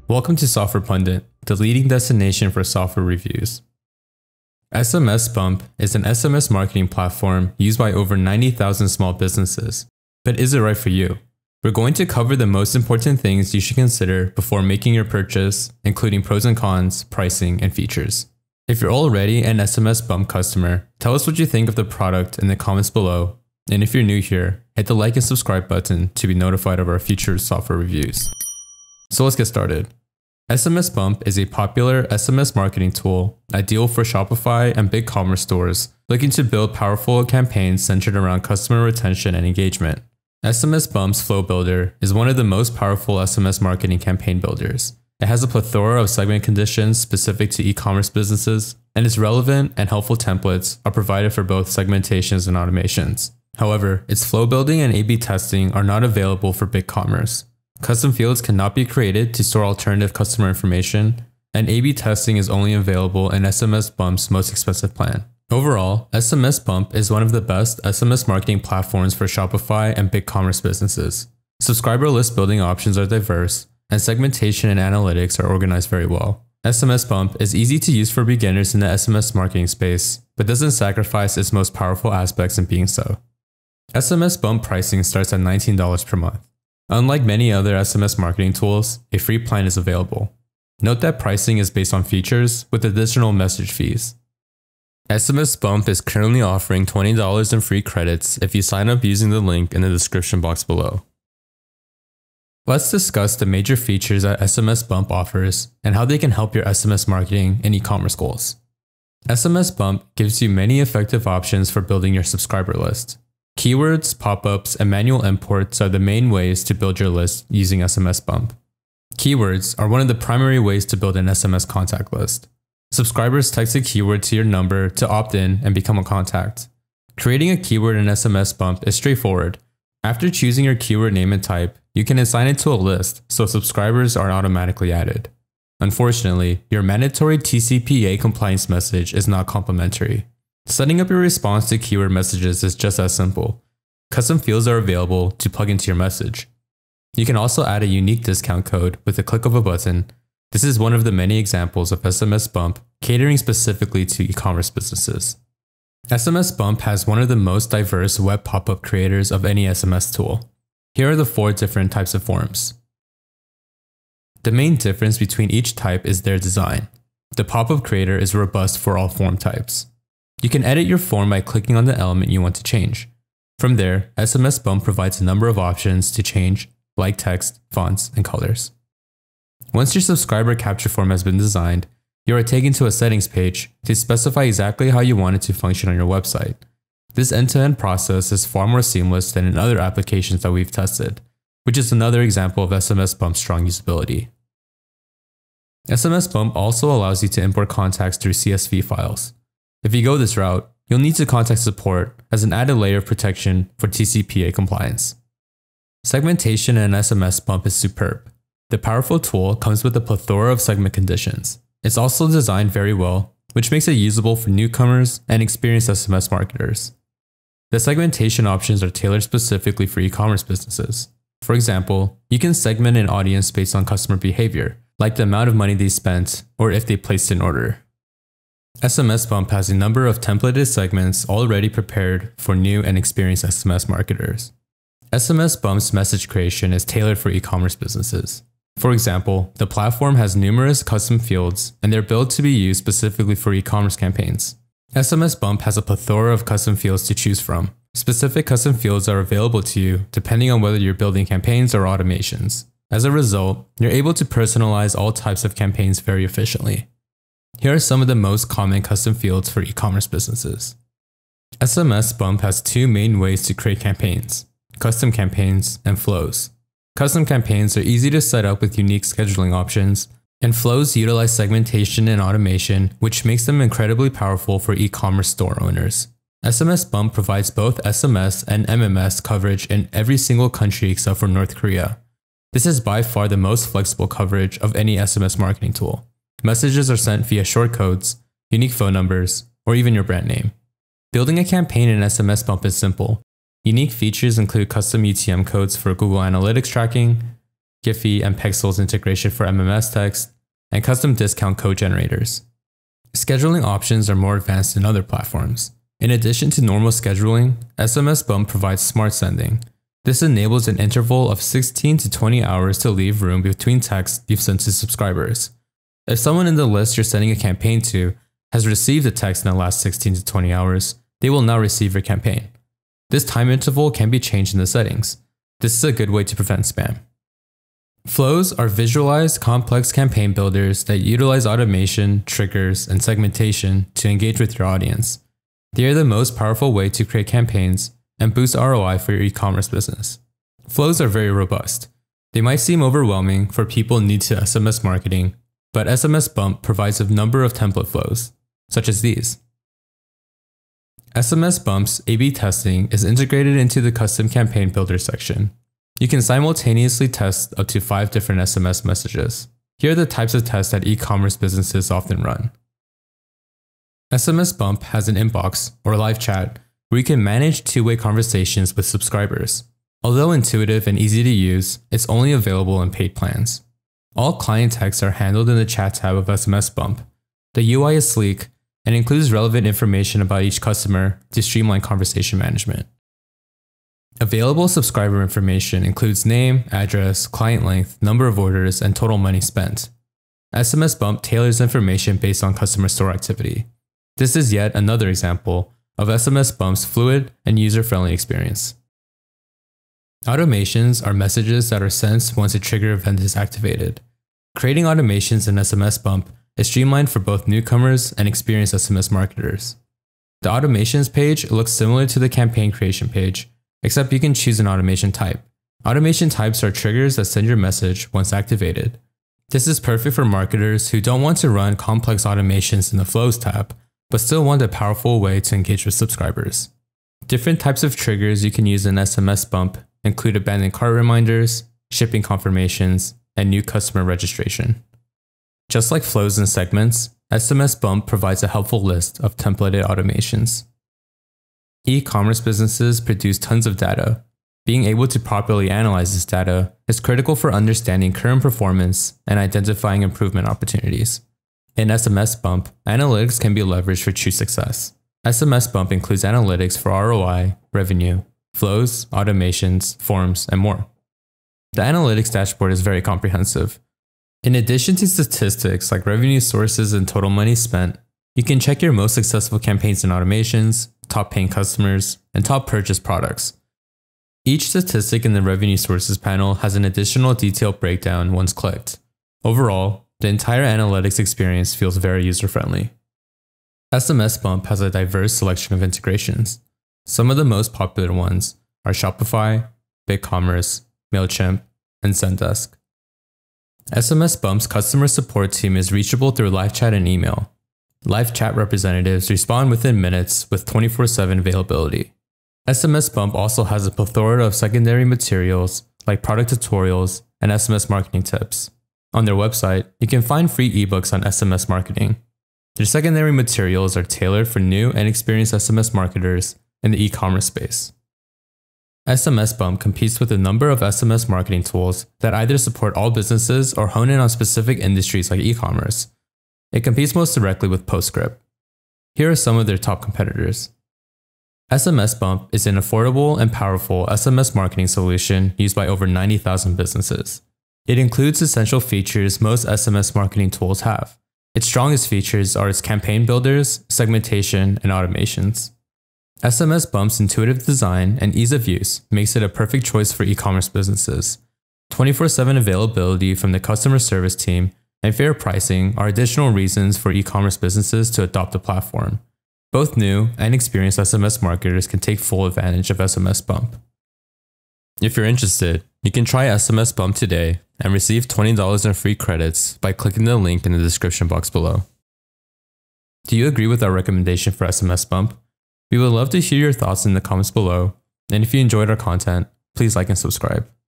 Welcome to Software Pundit, the leading destination for software reviews. SMSBump is an SMS marketing platform used by over 90,000 small businesses. But is it right for you? We're going to cover the most important things you should consider before making your purchase, including pros and cons, pricing, and features. If you're already an SMSBump customer, tell us what you think of the product in the comments below. And if you're new here, hit the like and subscribe button to be notified of our future software reviews. So let's get started. SMSBump is a popular SMS marketing tool ideal for Shopify and BigCommerce stores looking to build powerful campaigns centered around customer retention and engagement. SMSBump's Flow Builder is one of the most powerful SMS marketing campaign builders. It has a plethora of segment conditions specific to e-commerce businesses, and its relevant and helpful templates are provided for both segmentations and automations. However, its flow building and A/B testing are not available for BigCommerce. Custom fields cannot be created to store alternative customer information, and A/B testing is only available in SMSBump's most expensive plan. Overall, SMSBump is one of the best SMS marketing platforms for Shopify and BigCommerce businesses. Subscriber list building options are diverse, and segmentation and analytics are organized very well. SMSBump is easy to use for beginners in the SMS marketing space, but doesn't sacrifice its most powerful aspects in being so. SMSBump pricing starts at $19 per month. Unlike many other SMS marketing tools, a free plan is available. Note that pricing is based on features with additional message fees. SMSBump is currently offering $20 in free credits if you sign up using the link in the description box below. Let's discuss the major features that SMSBump offers and how they can help your SMS marketing and e-commerce goals. SMSBump gives you many effective options for building your subscriber list. Keywords, pop-ups, and manual imports are the main ways to build your list using SMSBump. Keywords are one of the primary ways to build an SMS contact list. Subscribers text a keyword to your number to opt in and become a contact. Creating a keyword in SMSBump is straightforward. After choosing your keyword name and type, you can assign it to a list so subscribers are automatically added. Unfortunately, your mandatory TCPA compliance message is not complimentary. Setting up your response to keyword messages is just as simple. Custom fields are available to plug into your message. You can also add a unique discount code with a click of a button. This is one of the many examples of SMSBump catering specifically to e-commerce businesses. SMSBump has one of the most diverse web pop-up creators of any SMS tool. Here are the 4 different types of forms. The main difference between each type is their design. The pop-up creator is robust for all form types. You can edit your form by clicking on the element you want to change. From there, SMSBump provides a number of options to change, like text, fonts, and colors. Once your subscriber capture form has been designed, you are taken to a settings page to specify exactly how you want it to function on your website. This end-to-end process is far more seamless than in other applications that we've tested, which is another example of SMSBump's strong usability. SMSBump also allows you to import contacts through CSV files. If you go this route, you'll need to contact support as an added layer of protection for TCPA compliance. Segmentation in SMSBump is superb. The powerful tool comes with a plethora of segment conditions. It's also designed very well, which makes it usable for newcomers and experienced SMS marketers. The segmentation options are tailored specifically for e-commerce businesses. For example, you can segment an audience based on customer behavior, like the amount of money they spent or if they placed an order. SMSBump has a number of templated segments already prepared for new and experienced SMS marketers. SMSBump's message creation is tailored for e-commerce businesses. For example, the platform has numerous custom fields and they're built to be used specifically for e-commerce campaigns. SMSBump has a plethora of custom fields to choose from. Specific custom fields are available to you depending on whether you're building campaigns or automations. As a result, you're able to personalize all types of campaigns very efficiently. Here are some of the most common custom fields for e-commerce businesses. SMSBump has 2 main ways to create campaigns: custom campaigns and flows. Custom campaigns are easy to set up with unique scheduling options, and flows utilize segmentation and automation, which makes them incredibly powerful for e-commerce store owners. SMSBump provides both SMS and MMS coverage in every single country except for North Korea. This is by far the most flexible coverage of any SMS marketing tool. Messages are sent via short codes, unique phone numbers, or even your brand name. Building a campaign in SMSBump is simple. Unique features include custom UTM codes for Google Analytics tracking, Giphy, and Pixel's integration for MMS text, and custom discount code generators. Scheduling options are more advanced than other platforms. In addition to normal scheduling, SMSBump provides smart sending. This enables an interval of 16 to 20 hours to leave room between texts you've sent to subscribers. If someone in the list you're sending a campaign to has received a text in the last 16 to 20 hours, they will now receive your campaign. This time interval can be changed in the settings. This is a good way to prevent spam. Flows are visualized, complex campaign builders that utilize automation, triggers, and segmentation to engage with your audience. They are the most powerful way to create campaigns and boost ROI for your e-commerce business. Flows are very robust. They might seem overwhelming for people new to SMS marketing, but SMSBump provides a number of template flows, such as these. SMSBump's A/B testing is integrated into the custom campaign builder section. You can simultaneously test up to 5 different SMS messages. Here are the types of tests that e-commerce businesses often run. SMSBump has an inbox or live chat where you can manage two-way conversations with subscribers. Although intuitive and easy to use, it's only available in paid plans. All client texts are handled in the chat tab of SMSBump. The UI is sleek and includes relevant information about each customer to streamline conversation management. Available subscriber information includes name, address, client length, number of orders, and total money spent. SMSBump tailors information based on customer store activity. This is yet another example of SMSBump's fluid and user-friendly experience. Automations are messages that are sent once a trigger event is activated. Creating automations in SMSBump is streamlined for both newcomers and experienced SMS marketers. The automations page looks similar to the campaign creation page, except you can choose an automation type. Automation types are triggers that send your message once activated. This is perfect for marketers who don't want to run complex automations in the Flows tab, but still want a powerful way to engage with subscribers. Different types of triggers you can use in SMSBump include abandoned cart reminders, shipping confirmations, and new customer registration. Just like flows and segments, SMSBump provides a helpful list of templated automations. E-commerce businesses produce tons of data. Being able to properly analyze this data is critical for understanding current performance and identifying improvement opportunities. In SMSBump, analytics can be leveraged for true success. SMSBump includes analytics for ROI, revenue, flows, automations, forms, and more. The analytics dashboard is very comprehensive. In addition to statistics like revenue sources and total money spent, you can check your most successful campaigns and automations, top paying customers, and top purchased products. Each statistic in the revenue sources panel has an additional detailed breakdown once clicked. Overall, the entire analytics experience feels very user-friendly. SMSBump has a diverse selection of integrations. Some of the most popular ones are Shopify, BigCommerce, MailChimp, and Zendesk. SMSBump's customer support team is reachable through live chat and email. Live chat representatives respond within minutes with 24/7 availability. SMSBump also has a plethora of secondary materials like product tutorials and SMS marketing tips. On their website, you can find free ebooks on SMS marketing. Their secondary materials are tailored for new and experienced SMS marketers in the e-commerce space. SMSBump competes with a number of SMS marketing tools that either support all businesses or hone in on specific industries like e-commerce. It competes most directly with PostScript. Here are some of their top competitors. SMSBump is an affordable and powerful SMS marketing solution used by over 90,000 businesses. It includes essential features most SMS marketing tools have. Its strongest features are its campaign builders, segmentation, and automations. SMSBump's intuitive design and ease of use makes it a perfect choice for e-commerce businesses. 24/7 availability from the customer service team and fair pricing are additional reasons for e-commerce businesses to adopt the platform. Both new and experienced SMS marketers can take full advantage of SMSBump. If you're interested, you can try SMSBump today and receive $20 in free credits by clicking the link in the description box below. Do you agree with our recommendation for SMSBump? We would love to hear your thoughts in the comments below, and if you enjoyed our content, please like and subscribe.